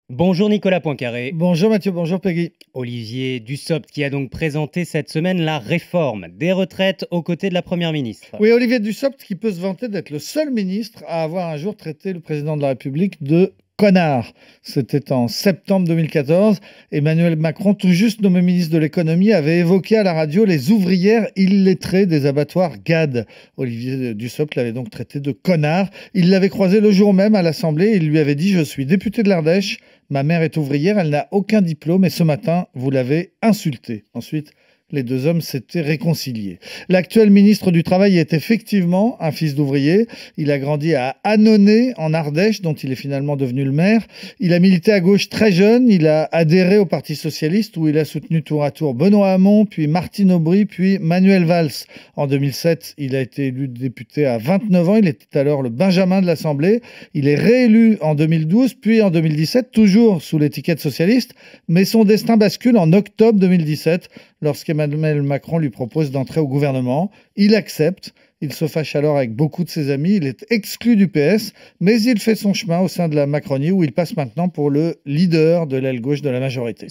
Bonjour Nicolas Poincaré. Bonjour Mathieu, bonjour Peggy. Olivier Dussopt qui a donc présenté cette semaine la réforme des retraites aux côtés de la Première ministre. Oui, Olivier Dussopt qui peut se vanter d'être le seul ministre à avoir un jour traité le président de la République de connard. C'était en septembre 2014. Emmanuel Macron, tout juste nommé ministre de l'économie, avait évoqué à la radio les ouvrières illettrées des abattoirs GAD. Olivier Dussopt l'avait donc traité de connard. Il l'avait croisé le jour même à l'Assemblée et il lui avait dit: je suis député de l'Ardèche, ma mère est ouvrière, elle n'a aucun diplôme et ce matin, vous l'avez insultée. Ensuite, les deux hommes s'étaient réconciliés. L'actuel ministre du Travail est effectivement un fils d'ouvrier. Il a grandi à Annonay, en Ardèche, dont il est finalement devenu le maire. Il a milité à gauche très jeune. Il a adhéré au Parti socialiste, où il a soutenu tour à tour Benoît Hamon, puis Martine Aubry, puis Manuel Valls. En 2007, il a été élu député à 29 ans. Il était alors le Benjamin de l'Assemblée. Il est réélu en 2012, puis en 2017, toujours sous l'étiquette socialiste. Mais son destin bascule en octobre 2017, lorsqu'Emmanuel Macron lui propose d'entrer au gouvernement. Il accepte. Il se fâche alors avec beaucoup de ses amis. Il est exclu du PS, mais il fait son chemin au sein de la Macronie, où il passe maintenant pour le leader de l'aile gauche de la majorité.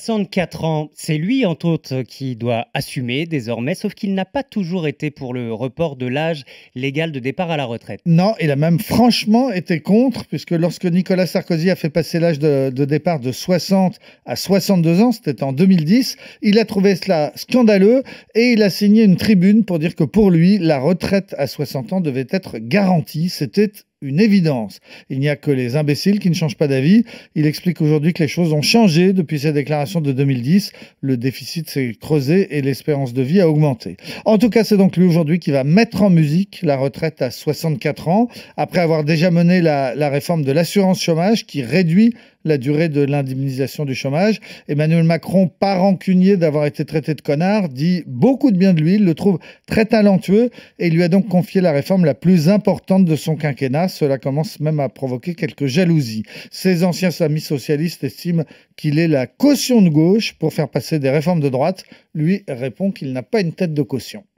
64 ans, c'est lui entre autres qui doit assumer désormais, sauf qu'il n'a pas toujours été pour le report de l'âge légal de départ à la retraite. Non, il a même franchement été contre, puisque lorsque Nicolas Sarkozy a fait passer l'âge de départ de 60 à 62 ans, c'était en 2010, il a trouvé cela scandaleux et il a signé une tribune pour dire que pour lui, la retraite à 60 ans devait être garantie. C'était une évidence. Il n'y a que les imbéciles qui ne changent pas d'avis. Il explique aujourd'hui que les choses ont changé depuis ses déclarations de 2010. Le déficit s'est creusé et l'espérance de vie a augmenté. En tout cas, c'est donc lui aujourd'hui qui va mettre en musique la retraite à 64 ans, après avoir déjà mené la réforme de l'assurance chômage qui réduit la durée de l'indemnisation du chômage. Emmanuel Macron, pas rancunier d'avoir été traité de connard, dit beaucoup de bien de lui, il le trouve très talentueux et il lui a donc confié la réforme la plus importante de son quinquennat. Cela commence même à provoquer quelques jalousies. Ses anciens amis socialistes estiment qu'il est la caution de gauche pour faire passer des réformes de droite. Lui répond qu'il n'a pas une tête de caution.